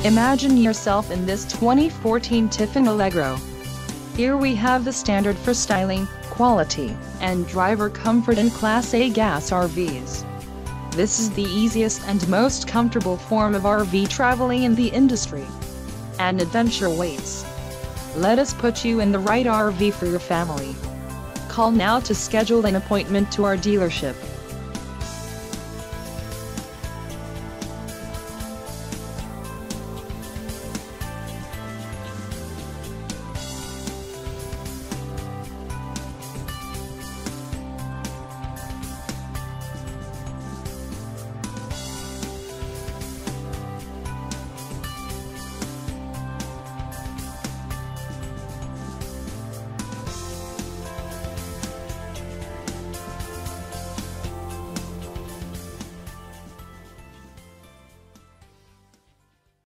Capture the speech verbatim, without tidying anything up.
Imagine yourself in this twenty fourteen Tiffin Allegro. Here we have the standard for styling, quality, and driver comfort in Class A gas R Vs. This is the easiest and most comfortable form of R V traveling in the industry. An adventure waits. Let us put you in the right R V for your family. Call now to schedule an appointment to our dealership.